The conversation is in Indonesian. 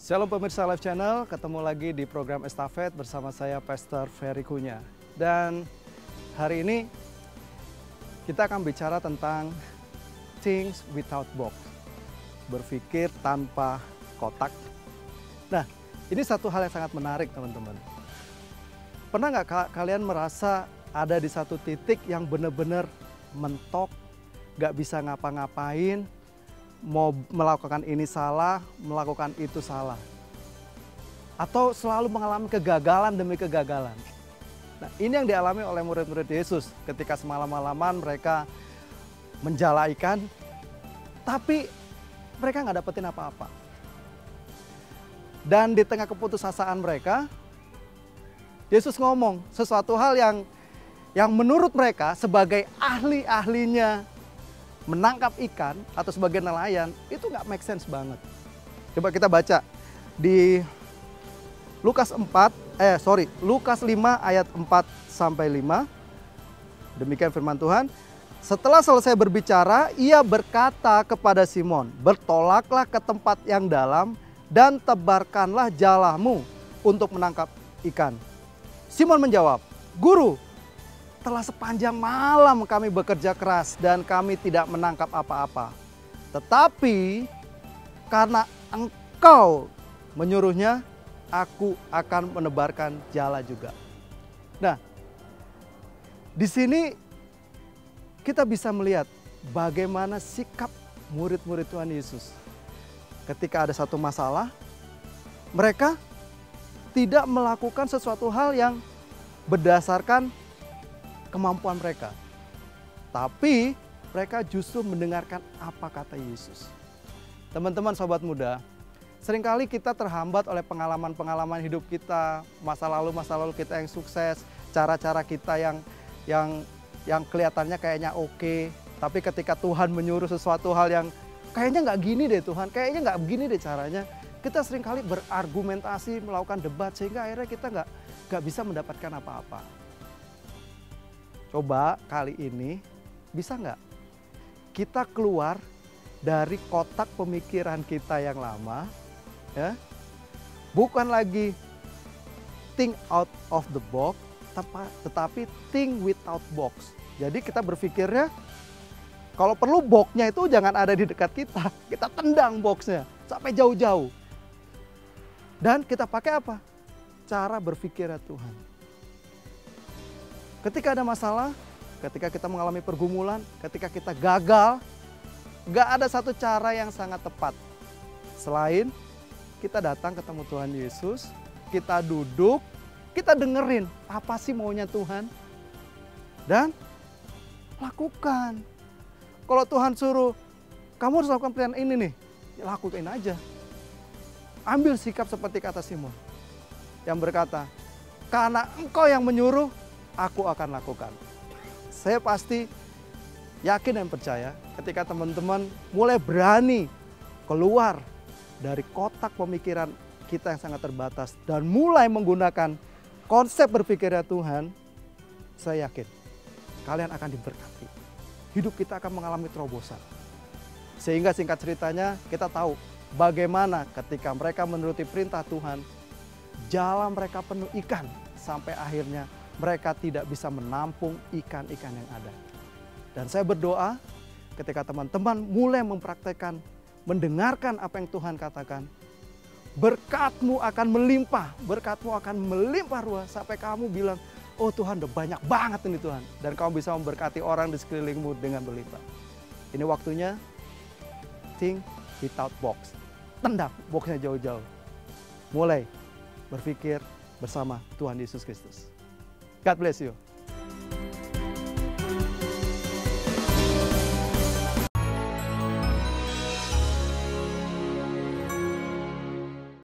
Shalom pemirsa Live Channel, ketemu lagi di program Estafet bersama saya Pastor Ferry Kunya. Dan hari ini kita akan bicara tentang things without box, berpikir tanpa kotak. Nah, ini satu hal yang sangat menarik teman-teman. Pernah nggak kalian merasa ada di satu titik yang benar-benar mentok, nggak bisa ngapa-ngapain, mau melakukan ini salah, melakukan itu salah. Atau selalu mengalami kegagalan demi kegagalan. Nah, ini yang dialami oleh murid-murid Yesus ketika semalam-malaman mereka menjala ikan, tapi mereka nggak dapetin apa-apa. Dan di tengah keputusasaan mereka, Yesus ngomong sesuatu hal yang menurut mereka sebagai ahli-ahlinya menangkap ikan atau sebagai nelayan itu nggak make sense banget. Coba kita baca di Lukas 5 ayat 4 sampai 5. Demikian firman Tuhan. Setelah selesai berbicara, ia berkata kepada Simon, "Bertolaklah ke tempat yang dalam dan tebarkanlah jalamu untuk menangkap ikan." Simon menjawab, "Guru, telah sepanjang malam kami bekerja keras dan kami tidak menangkap apa-apa. Tetapi karena Engkau menyuruhnya, aku akan menebarkan jala juga." Nah, di sini kita bisa melihat bagaimana sikap murid-murid Tuhan Yesus. Ketika ada satu masalah, mereka tidak melakukan sesuatu hal yang berdasarkan kemampuan mereka. Tapi mereka justru mendengarkan apa kata Yesus. Teman-teman sobat muda, seringkali kita terhambat oleh pengalaman-pengalaman hidup kita, masa lalu kita yang sukses, cara-cara kita yang kelihatannya kayaknya oke. Tapi ketika Tuhan menyuruh sesuatu hal yang kayaknya nggak gini deh Tuhan, kayaknya nggak begini deh caranya, kita seringkali berargumentasi, melakukan debat sehingga akhirnya kita nggak bisa mendapatkan apa-apa. Coba kali ini bisa nggak kita keluar dari kotak pemikiran kita yang lama, ya, bukan lagi think out of the box, tetapi think without box. Jadi kita berpikirnya kalau perlu boxnya itu jangan ada di dekat kita, kita tendang boxnya sampai jauh-jauh. Dan kita pakai apa? Cara berpikirnya Tuhan. Ketika ada masalah, ketika kita mengalami pergumulan, ketika kita gagal, gak ada satu cara yang sangat tepat. Selain kita datang ketemu Tuhan Yesus, kita duduk, kita dengerin apa sih maunya Tuhan. Dan lakukan. Kalau Tuhan suruh, kamu harus lakukan pilihan ini nih, ya lakukan aja. Ambil sikap seperti kata Simon yang berkata, "Karena Engkau yang menyuruh, aku akan lakukan." Saya pasti yakin dan percaya ketika teman-teman mulai berani keluar dari kotak pemikiran kita yang sangat terbatas dan mulai menggunakan konsep berpikirnya Tuhan, saya yakin kalian akan diberkati. Hidup kita akan mengalami terobosan. Sehingga singkat ceritanya kita tahu bagaimana ketika mereka menuruti perintah Tuhan, jala mereka penuh ikan sampai akhirnya mereka tidak bisa menampung ikan-ikan yang ada. Dan saya berdoa ketika teman-teman mulai mempraktekkan, mendengarkan apa yang Tuhan katakan, berkatmu akan melimpah ruah sampai kamu bilang, "Oh Tuhan, udah banyak banget ini Tuhan." Dan kamu bisa memberkati orang di sekelilingmu dengan berlimpah. Ini waktunya think without box. Tendang boxnya jauh-jauh. Mulai berpikir bersama Tuhan Yesus Kristus. God bless you.